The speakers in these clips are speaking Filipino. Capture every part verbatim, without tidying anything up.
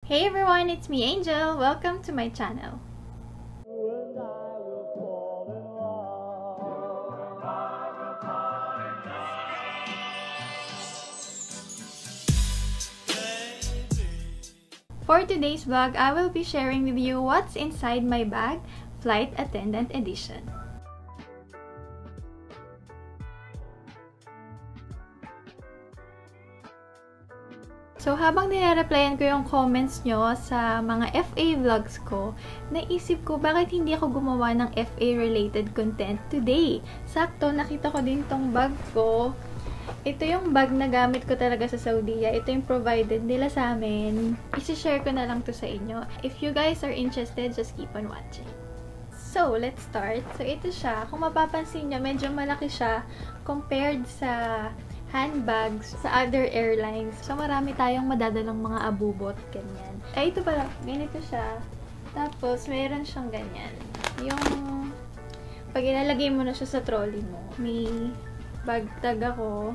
Hey everyone, it's me Angel. Welcome to my channel. For today's vlog, I will be sharing with you what's inside my bag, Flight Attendant Edition. So, habang nire-replyan ko yung comments nyo sa mga F A vlogs ko, naisip ko bakit hindi ako gumawa ng F A-related content today. Sakto, nakita ko din tong bag ko. Ito yung bag na gamit ko talaga sa Saudi. Ito yung provided nila sa amin. I-share ko na lang to sa inyo. If you guys are interested, just keep on watching. So, let's start. So, ito siya. Kung mapapansin nyo, medyo malaki siya compared sa handbags sa other airlines. So, marami tayong madadalang mga abubot, ganyan. Ay, ito pala, ganito siya. Tapos, meron siyang ganyan. Yung, pag ilalagay mo na siya sa trolley mo, may bag tag ako.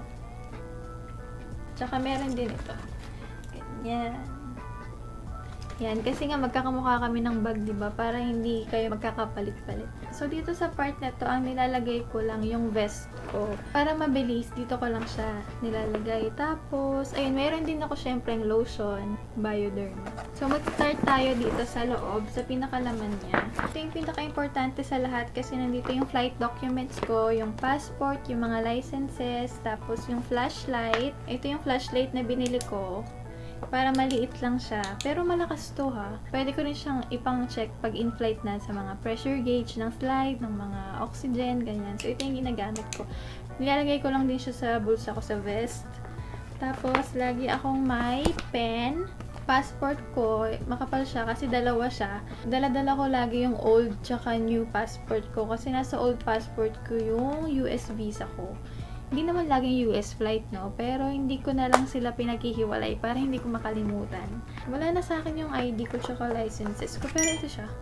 Tsaka, meron din ito. Ganyan. Yan, kasi nga magkakamukha kami ng bag, diba? Para hindi kayo magkakapalit-palit. So, dito sa part na to, ang nilalagay ko lang yung vest ko. Para mabilis, dito ko lang siya nilalagay. Tapos, ayun, meron din ako syempreng lotion, Bioderma. So, mag-start tayo dito sa loob, sa pinakalaman niya. Ito yung pinaka-importante sa lahat kasi nandito yung flight documents ko, yung passport, yung mga licenses, tapos yung flashlight. Ito yung flashlight na binili ko. Para maliit lang siya. Pero malakas to ha. Pwede ko rin siyang ipang-check pag in-flight na sa mga pressure gauge ng slide, ng mga oxygen, ganyan. So, ito yung ginagamit ko. Nilalagay ko lang din siya sa bulsa ko sa vest. Tapos, lagi akong may pen. Passport ko, makapal siya kasi dalawa siya. Dala-dala ko lagi yung old tsaka new passport ko. Kasi nasa old passport ko yung U S visa ko. Hindi naman laging U S flight, no? Pero hindi ko na lang sila pinaghihiwalay para hindi ko makalimutan. Wala na sa akin yung I D ko tsaka licenses ko. Pero ito siya.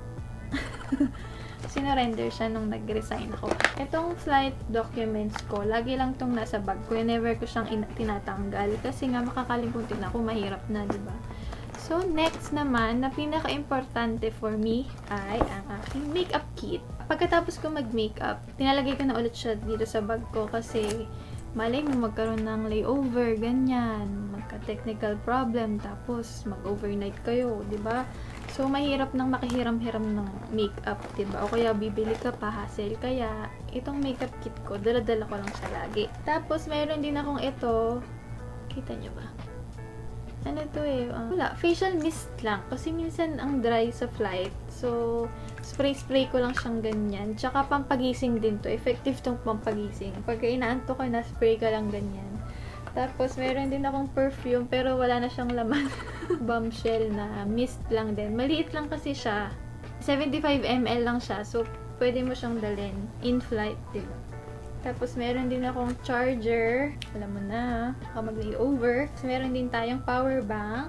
Sinurrender siya nung nag-resign ako. Itong flight documents ko, lagi lang tong nasa bag ko. Never ko siyang tinatanggal. Kasi nga makakalimutin ako, mahirap na, diba? So, next naman, na pinaka-importante for me ay ang aking makeup kit. Pagkatapos ko mag-makeup, tinalagay ko na ulit siya dito sa bag ko kasi malay mo magkaroon ng layover, ganyan, magka-technical problem, tapos mag-overnight kayo, diba? So, mahirap nang makahiram-hiram ng makeup, diba? O kaya bibili ka pa, hassle. Kaya, itong makeup kit ko, dala-dala ko lang siya lagi. Tapos, mayroon din akong ito. Kita nyo ba? Ano to eh? Uh, wala. Facial mist lang. Kasi minsan ang dry sa flight. So, spray-spray ko lang siyang ganyan. Tsaka pampagising din to. Effective tong pampagising. Pagka inaanto ka na, spray ka lang ganyan. Tapos, meron din akong perfume pero wala na siyang laman. Bombshell na mist lang din. Maliit lang kasi siya. seventy-five milliliters lang siya. So, pwede mo siyang dalhin in flight, diba? Tapos, meron din akong charger. Alam mo na, baka mag-layover. Tapos, meron din tayong power bank.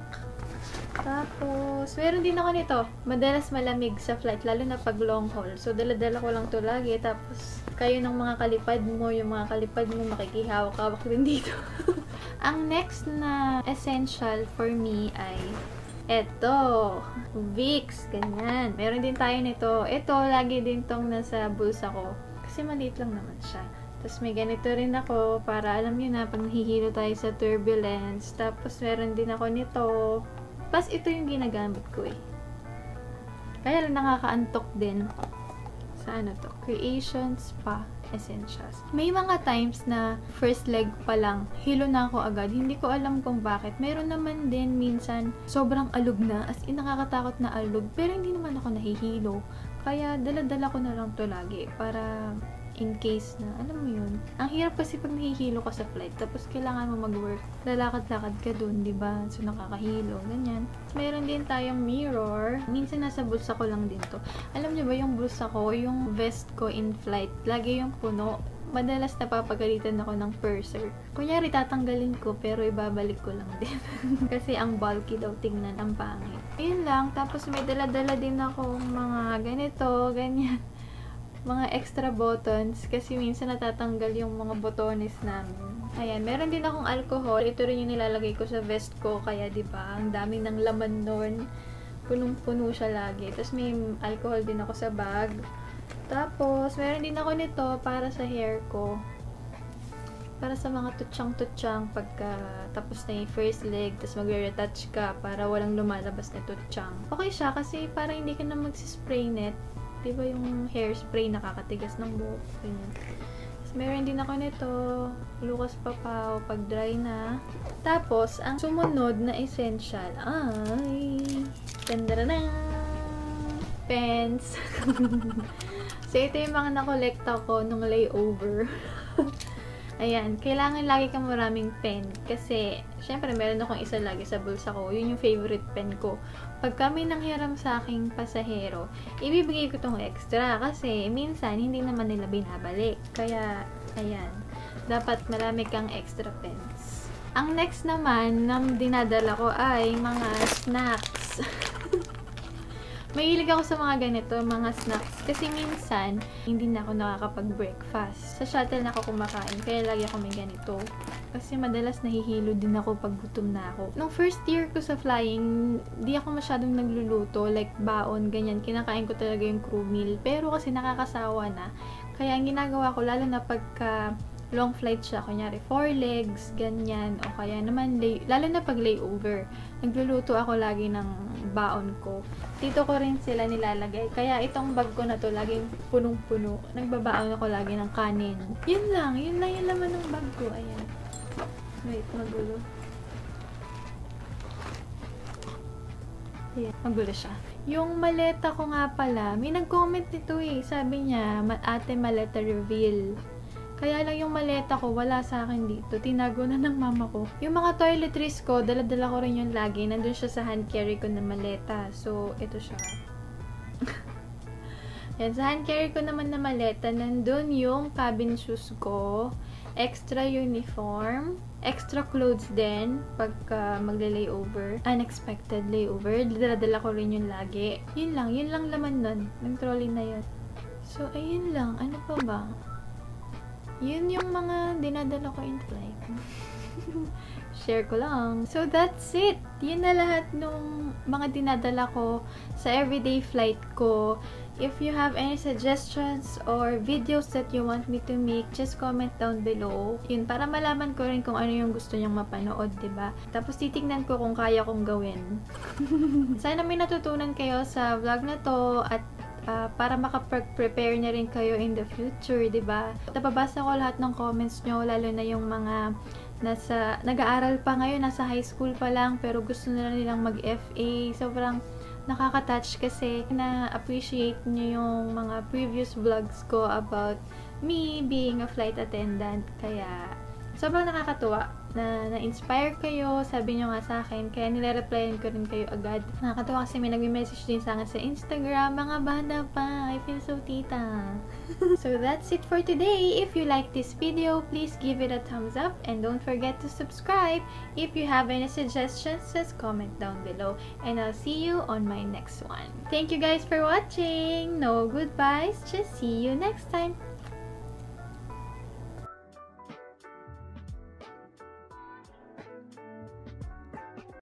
Tapos, meron din ako nito. Madalas malamig sa flight, lalo na pag long haul. So, dala-dala ko lang to lagi. Tapos, kayo ng mga kalipad mo, yung mga kalipad mo, makikihawak-hawak din dito. Ang next na essential for me ay eto. Vicks. Ganyan. Meron din tayo nito. Ito, lagi din tong nasa bulsa ko. Kasi maliit lang naman siya. Tapos may ganito rin ako para alam nyo na pag nahihilo tayo sa turbulence. Tapos meron din ako nito. Plus ito yung ginagamit ko eh. Kaya lang nakakaantok din. Sa ano to? Creation Spa Essentials. May mga times na first leg pa lang, hilo na ako agad. Hindi ko alam kung bakit. Meron naman din minsan sobrang alog na. As in nakakatakot na alog. Pero hindi naman ako nahihilo. Kaya dala-dala ko na lang to lagi. Para in case na, alam mo yun. Ang hirap kasi pag nahihilo ka sa flight, tapos kailangan mo mag-work, lalakad-lakad ka dun, diba? So, nakakahilo, ganyan. Meron din tayong mirror. Minsan nasa bulsa ko lang din to. Alam niyo ba yung bulsa ko, yung vest ko in flight, lagi yung puno. Madalas napapagalitan ako ng purser. Kunyari, tatanggalin ko, pero ibabalik ko lang din. Kasi ang bulky daw tingnan, ang pangit. Ayun lang, tapos may dala-dala din akong mga ganito, ganyan. Mga extra buttons kasi minsan natatanggal yung mga botones namin. Ayan, meron din akong alcohol. Ito rin yung nilalagay ko sa vest ko. Kaya, di ba, ang dami ng laman nun. Punong-puno siya lagi. Tapos, may alcohol din ako sa bag. Tapos, meron din ako nito para sa hair ko. Para sa mga tutsyang-tutsyang pagka tapos na yung first leg, tapos magre-retouch ka para walang lumalabas na tutsyang. Okay siya kasi para hindi ka na magsispray net. Di ba yung hairspray nakakatigas ng buhok? Ganyan. Meron din ako nito, Lucas Papaw, pag dry na. Tapos, ang sumunod na essential ay tandaranang pens. So, ito yung mga nakolekta ko nung layover. Ayan, kailangan lagi kang maraming pen. Kasi, syempre, meron akong isa lagi sa bulsa ko. Yun yung favorite pen ko. Pag kami nanghiram sa aking pasahero, ibibigay ko tong extra. Kasi, minsan, hindi naman nila binabalik. Kaya, ayan. Dapat marami kang extra pens. Ang next naman na dinadala ko ay mga snacks. Mahilig ako sa mga ganito, mga snacks. Kasi minsan, hindi na ako nakakapag-breakfast. Sa shuttle na ako kumakain, kaya lagi ako may ganito. Kasi madalas nahihilo din ako pag gutom na ako. Nung first year ko sa flying, di ako masyadong nagluluto, like baon, ganyan. Kinakain ko talaga yung crew meal. Pero kasi nakakasawa na. Kaya ang ginagawa ko, lalo na pagka long flight siya, kunyari four legs, ganyan, o kaya naman, lay, lalo na pag layover, nagluluto ako lagi ng baon ko. Dito ko rin sila nilalagay. Kaya itong bag ko na to, laging punong-puno. Nagbabaon ako lagi ng kanin. Yun lang, yun lang yung laman ng bag ko. Ayan. Wait, magulo. Ayan, magulo siya. Yung maleta ko nga pala, may nag-comment nito eh. Sabi niya, ate maleta reveal. Kaya lang yung maleta ko, wala sa akin dito. Tinago na ng mama ko. Yung mga toiletries ko, dala-dala ko rin yun lagi. Nandun siya sa hand carry ko na maleta. So, ito siya. Yan, sa hand carry ko naman na maleta, nandun yung cabin shoes ko, extra uniform, extra clothes din, pagka magle-layover, unexpected layover. Dala-dala ko rin yun lagi. Yun lang, yun lang laman nun. Ng trolley na yun. So, ayun lang. Ano pa ba? Yun yung mga dinadala ko in flight. Share ko lang. So, that's it. Yun na lahat nung mga dinadala ko sa everyday flight ko. If you have any suggestions or videos that you want me to make, just comment down below. Yun, para malaman ko rin kung ano yung gusto niyang mapanood, diba? Tapos, titignan ko kung kaya kong gawin. Sana may natutunan kayo sa vlog na to at Uh, para maka-prepare na rin kayo in the future, diba? Nababasa ko lahat ng comments nyo, lalo na yung mga nasa, nag-aaral pa ngayon, nasa high school pa lang, pero gusto nila nilang mag-F A. Sobrang nakaka-touch kasi na-appreciate nyo yung mga previous vlogs ko about me being a flight attendant. Kaya, sobrang nakakatuwa na na-inspire kayo, sabi nyo nga sa akin, kaya nire-replyan ko rin kayo agad. Nakakatuwa kasi may nagme-message din sa akin sa Instagram, mga bata pa, I feel so tita. So that's it for today. If you like this video, please give it a thumbs up and don't forget to subscribe. If you have any suggestions, just comment down below and I'll see you on my next one. Thank you guys for watching. No goodbyes, just see you next time.